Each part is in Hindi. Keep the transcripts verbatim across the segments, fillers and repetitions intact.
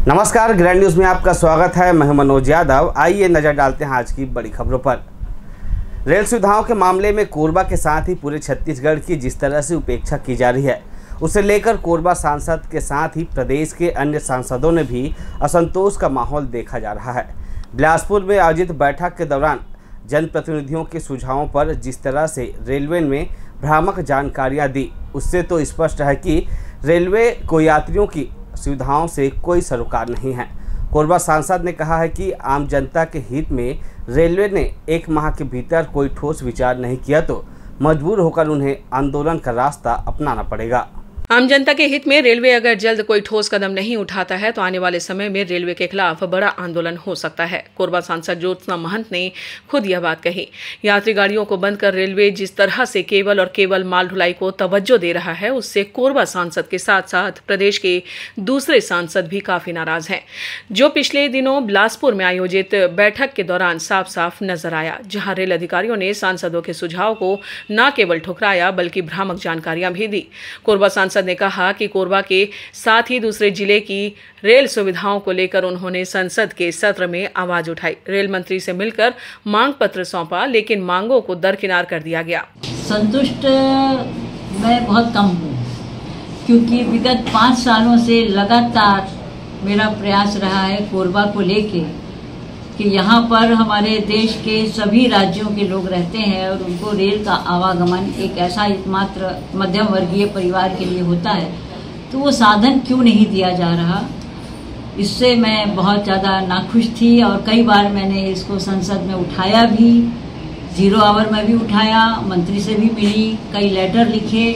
नमस्कार, ग्रैंड न्यूज़ में आपका स्वागत है। मैं मनोज यादव। आइए नजर डालते हैं आज की बड़ी खबरों पर। रेल सुविधाओं के मामले में कोरबा के साथ ही पूरे छत्तीसगढ़ की जिस तरह से उपेक्षा की जा रही है, उसे लेकर कोरबा सांसद के साथ ही प्रदेश के अन्य सांसदों ने भी असंतोष का माहौल देखा जा रहा है। बिलासपुर में आयोजित बैठक के दौरान जनप्रतिनिधियों के सुझावों पर जिस तरह से रेलवे में भ्रामक जानकारियां दी, उससे तो स्पष्ट है कि रेलवे को यात्रियों की सुविधाओं से कोई सरोकार नहीं है। कोरबा सांसद ने कहा है कि आम जनता के हित में रेलवे ने एक माह के भीतर कोई ठोस विचार नहीं किया तो मजबूर होकर उन्हें आंदोलन का रास्ता अपनाना पड़ेगा। आम जनता के हित में रेलवे अगर जल्द कोई ठोस कदम नहीं उठाता है तो आने वाले समय में रेलवे के खिलाफ बड़ा आंदोलन हो सकता है। कोरबा सांसद ज्योत्सना महंत ने खुद यह बात कही। यात्री गाड़ियों को बंद कर रेलवे जिस तरह से केवल और केवल माल ढुलाई को तवज्जो दे रहा है, उससे कोरबा सांसद के साथ साथ प्रदेश के दूसरे सांसद भी काफी नाराज हैं, जो पिछले दिनों बिलासपुर में आयोजित बैठक के दौरान साफ साफ नजर आया, जहां रेल अधिकारियों ने सांसदों के सुझाव को न केवल ठुकराया बल्कि भ्रामक जानकारियां भी दी। कोरबा सांसद ने कहा कि कोरबा के साथ ही दूसरे जिले की रेल सुविधाओं को लेकर उन्होंने संसद के सत्र में आवाज उठाई। रेल मंत्री से मिलकर मांग पत्र सौंपा, लेकिन मांगों को दरकिनार कर दिया गया। संतुष्ट मैं बहुत कम हूँ, क्योंकि विगत पाँच सालों से लगातार मेरा प्रयास रहा है कोरबा को लेके कि यहाँ पर हमारे देश के सभी राज्यों के लोग रहते हैं और उनको रेल का आवागमन एक ऐसा एकमात्र मध्यम वर्गीय परिवार के लिए होता है, तो वो साधन क्यों नहीं दिया जा रहा, इससे मैं बहुत ज़्यादा नाखुश थी। और कई बार मैंने इसको संसद में उठाया भी, जीरो आवर में भी उठाया, मंत्री से भी मिली, कई लेटर लिखे,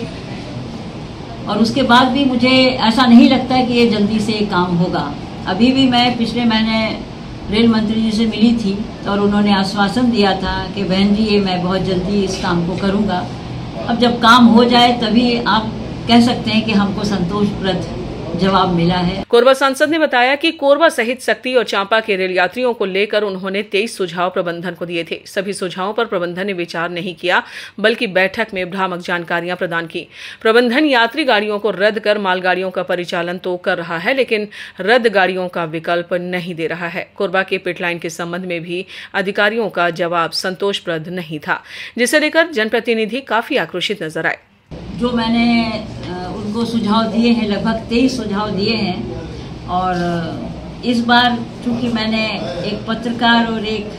और उसके बाद भी मुझे ऐसा नहीं लगता कि ये जल्दी से काम होगा। अभी भी मैं पिछले महीने रेल मंत्री जी से मिली थी और उन्होंने आश्वासन दिया था कि बहन जी ये मैं बहुत जल्दी इस काम को करूँगा। अब जब काम हो जाए तभी आप कह सकते हैं कि हमको संतोषप्रद जवाब मिला है। कोरबा सांसद ने बताया कि कोरबा सहित सक्ती और चांपा के रेल यात्रियों को लेकर उन्होंने तेईस सुझाव प्रबंधन को दिए थे। सभी सुझावों पर प्रबंधन ने विचार नहीं किया, बल्कि बैठक में भ्रामक जानकारियां प्रदान की। प्रबंधन यात्री गाड़ियों को रद्द कर मालगाड़ियों का परिचालन तो कर रहा है, लेकिन रद्द गाड़ियों का विकल्प नहीं दे रहा है। कोरबा के पिटलाइन के संबंध में भी अधिकारियों का जवाब संतोषप्रद नहीं था, जिसे लेकर जनप्रतिनिधि काफी आक्रोशित नजर आए। जो मैंने उनको सुझाव दिए हैं, लगभग तेईस सुझाव दिए हैं, और इस बार चूंकि मैंने एक पत्रकार और एक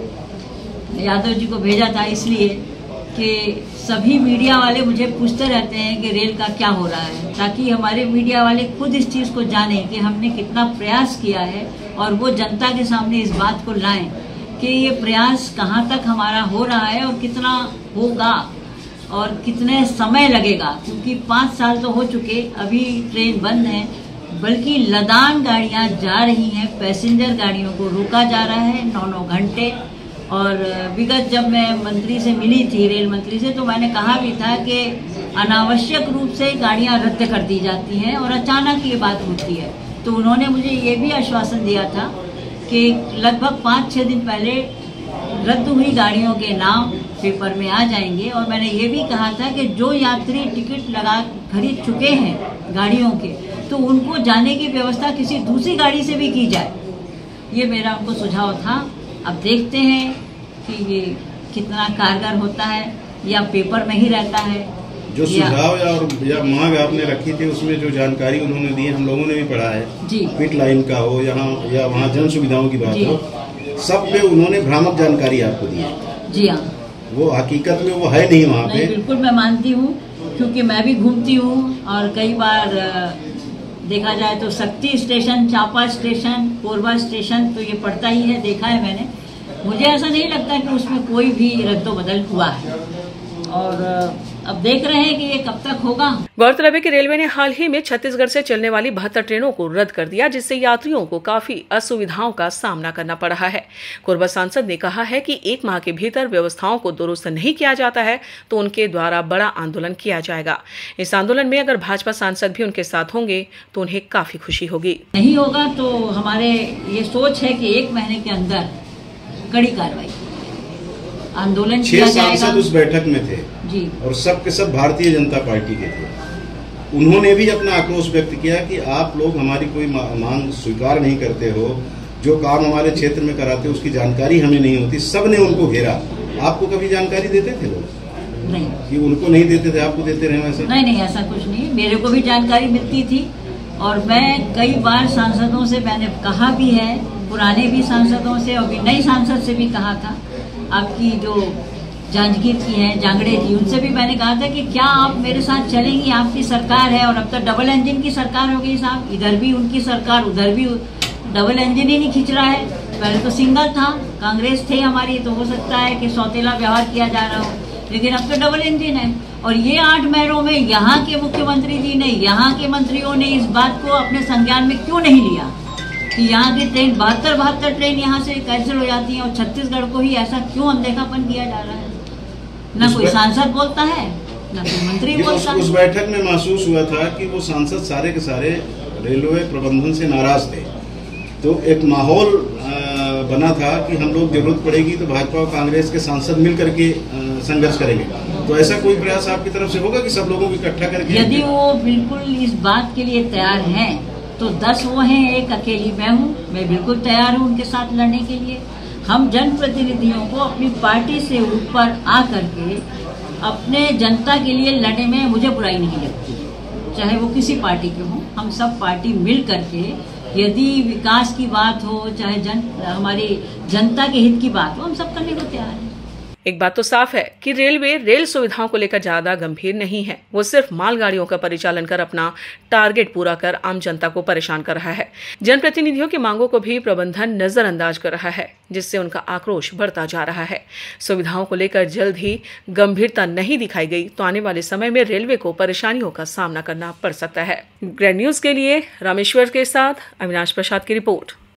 यादव जी को भेजा था, इसलिए कि सभी मीडिया वाले मुझे पूछते रहते हैं कि रेल का क्या हो रहा है, ताकि हमारे मीडिया वाले खुद इस चीज़ को जानें कि हमने कितना प्रयास किया है और वो जनता के सामने इस बात को लाएं कि ये प्रयास कहाँ तक हमारा हो रहा है और कितना होगा और कितने समय लगेगा, क्योंकि पाँच साल तो हो चुके, अभी ट्रेन बंद है, बल्कि लदान गाड़ियां जा रही हैं, पैसेंजर गाड़ियों को रोका जा रहा है नौ नौ घंटे। और विगत जब मैं मंत्री से मिली थी, रेल मंत्री से, तो मैंने कहा भी था कि अनावश्यक रूप से गाड़ियां रद्द कर दी जाती हैं और अचानक ये बात होती है। तो उन्होंने मुझे ये भी आश्वासन दिया था कि लगभग पाँच छः दिन पहले रद्द हुई गाड़ियों के नाम पेपर में आ जाएंगे। और मैंने ये भी कहा था कि जो यात्री टिकट लगा खरीद चुके हैं गाड़ियों के, तो उनको जाने की व्यवस्था किसी दूसरी गाड़ी से भी की जाए। ये मेरा उनको सुझाव था। अब देखते हैं कि ये कितना कारगर होता है या पेपर में ही रहता है। जो सुझाव या, या मांग आपने रखी थी, उसमें जो जानकारी उन्होंने दी, हम लोगों ने भी पढ़ा है जी, पिट लाइन का हो यहाँ या वहाँ जन सुविधाओं की बात हो, सब पे उन्होंने भ्रामक जानकारी आपको दी है। जी हाँ, वो हकीकत में वो है नहीं वहाँ पे। बिल्कुल मैं मानती हूँ, क्योंकि मैं भी घूमती हूँ और कई बार देखा जाए तो Sakti station, Champa station, Korba station तो ये पड़ता ही है, देखा है मैंने। मुझे ऐसा नहीं लगता कि उसमें कोई भी रद्दोबदल हुआ है, और अब देख रहे हैं कि ये कब तक होगा। गौरतलब है कि रेलवे ने हाल ही में छत्तीसगढ़ से चलने वाली बहत्तर ट्रेनों को रद्द कर दिया, जिससे यात्रियों को काफी असुविधाओं का सामना करना पड़ रहा है। कोरबा सांसद ने कहा है कि एक माह के भीतर व्यवस्थाओं को दुरुस्त नहीं किया जाता है तो उनके द्वारा बड़ा आंदोलन किया जाएगा। इस आंदोलन में अगर भाजपा सांसद भी उनके साथ होंगे तो उन्हें काफी खुशी होगी। नहीं होगा तो हमारे ये सोच है कि एक महीने के अंदर कड़ी कार्रवाई, आंदोलन किया जाएगा। सांसद उस बैठक में थे जी, और सब के सब भारतीय जनता पार्टी के थे। उन्होंने भी अपना आक्रोश व्यक्त किया कि आप लोग हमारी कोई मांग स्वीकार नहीं करते हो, जो काम हमारे क्षेत्र में कराते हो उसकी जानकारी हमें नहीं होती। सब ने उनको घेरा। आपको कभी जानकारी देते थे लोग? नहीं, कि उनको नहीं देते थे, आपको देते रहे ऐसा? नहीं नहीं, ऐसा कुछ नहीं। मेरे को भी जानकारी मिलती थी और मैं कई बार सांसदों से मैंने कहा भी है, पुराने भी सांसदों से और भी नई सांसद से भी कहा था। आपकी जो जांजगीर की है, जांगड़े जी, उनसे भी मैंने कहा था कि क्या आप मेरे साथ चलेंगी? आपकी सरकार है और अब तो डबल इंजन की सरकार हो गई साहब। इधर भी उनकी सरकार, उधर भी डबल इंजन ही नहीं खींच रहा है। पहले तो सिंगल था, कांग्रेस थे हमारी, तो हो सकता है कि सौतेला व्यवहार किया जा रहा हो, लेकिन अब तो डबल इंजन है। और ये आठ महीनों में यहाँ के मुख्यमंत्री जी ने, यहाँ के मंत्रियों ने इस बात को अपने संज्ञान में क्यों नहीं लिया कि यहाँ की ट्रेन बहत्तर बहत्तर ट्रेन यहाँ से कैंसिल हो जाती है और छत्तीसगढ़ को ही ऐसा क्यों अनदेखापन किया जा रहा है? ना कोई सांसद बोलता है, ना कोई मंत्री बोलता है। उस बैठक में महसूस हुआ था कि वो सांसद सारे के सारे रेलवे प्रबंधन से नाराज थे। तो एक माहौल बना था कि हम लोग जरूरत पड़ेगी तो भाजपा और कांग्रेस के सांसद मिल करके संघर्ष करेंगे। तो ऐसा कोई प्रयास आपकी तरफ से होगा कि सब लोगों को इकट्ठा करके? यदि वो बिल्कुल इस बात के लिए तैयार हैं तो दस वो हैं, एक अकेली मैं हूँ। मैं बिल्कुल तैयार हूँ उनके साथ लड़ने के लिए। हम जनप्रतिनिधियों को अपनी पार्टी से ऊपर आ करके अपने जनता के लिए लड़ने में मुझे बुराई नहीं लगती, चाहे वो किसी पार्टी के हों। हम सब पार्टी मिल करके यदि विकास की बात हो, चाहे जन हमारी जनता के हित की बात हो, हम सब करने को तैयार हैं। एक बात तो साफ है कि रेलवे रेल सुविधाओं को लेकर ज्यादा गंभीर नहीं है। वो सिर्फ मालगाड़ियों का परिचालन कर अपना टारगेट पूरा कर आम जनता को परेशान कर रहा है। जनप्रतिनिधियों की मांगों को भी प्रबंधन नजरअंदाज कर रहा है, जिससे उनका आक्रोश बढ़ता जा रहा है। सुविधाओं को लेकर जल्द ही गंभीरता नहीं दिखाई गई तो आने वाले समय में रेलवे को परेशानियों का सामना करना पड़ सकता है। ग्रैंड न्यूज के लिए रामेश्वर के साथ अविनाश प्रसाद की रिपोर्ट।